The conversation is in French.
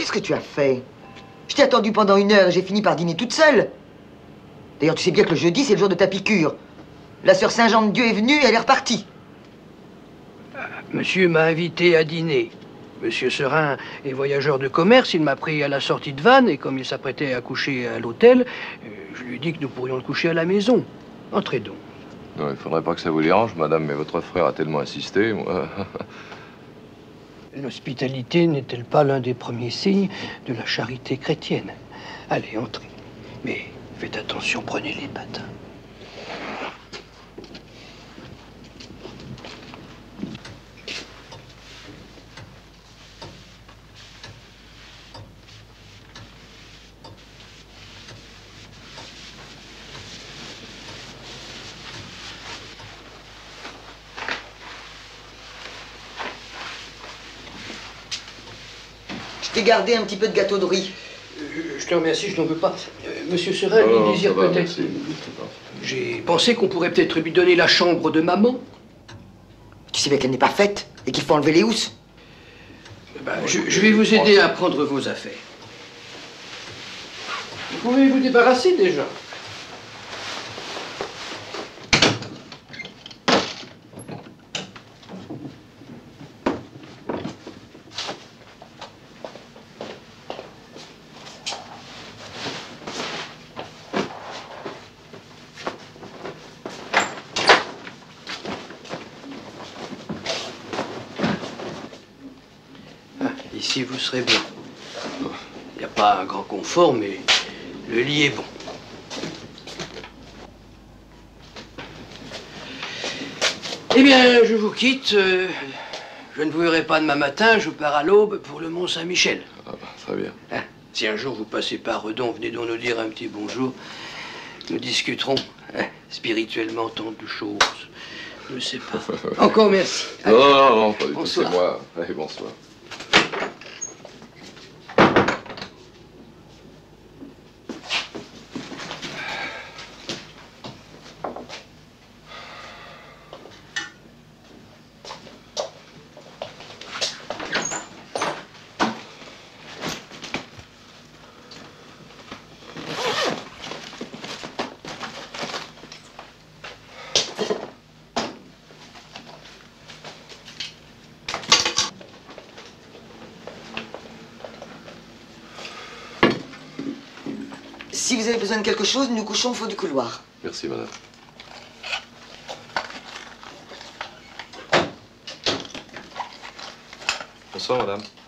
qu'est-ce que tu as fait? Je t'ai attendu pendant 1 heure et j'ai fini par dîner toute seule. D'ailleurs, tu sais bien que le jeudi, c'est le jour de ta piqûre. La sœur Saint-Jean-de-Dieu est venue et elle est repartie. Monsieur m'a invité à dîner. Monsieur Serin est voyageur de commerce, il m'a pris à la sortie de Vannes et comme il s'apprêtait à coucher à l'hôtel, je lui ai dit que nous pourrions le coucher à la maison. Entrez donc. Non, il faudrait pas que ça vous dérange, madame, mais votre frère a tellement insisté, moi... L'hospitalité n'est-elle pas l'un des premiers signes de la charité chrétienne? Allez, entrez. Mais faites attention, prenez les patins. Je t'ai gardé un petit peu de gâteau de riz. Je te remercie, je n'en veux pas. Monsieur Serin, il désire peut-être... J'ai pensé qu'on pourrait peut-être lui donner la chambre de maman. Tu sais bien qu'elle n'est pas faite et qu'il faut enlever les housses. Je vais vous aider à prendre vos affaires. Vous pouvez vous débarrasser déjà. Ici, vous serez bien. Il n'y a pas un grand confort, mais le lit est bon. Eh bien, je vous quitte. Je ne vous verrai pas demain matin. Je pars à l'aube pour le Mont-Saint-Michel. Ah, très bien. Si un jour vous passez par Redon, venez donc nous dire un petit bonjour. Nous discuterons spirituellement tant de choses. Je ne sais pas. Encore merci. Allez. Non, pas du tout. Bonsoir. C'est moi. Allez, bonsoir. Si vous avez besoin de quelque chose, nous couchons au fond du couloir. Merci, madame. Bonsoir, madame.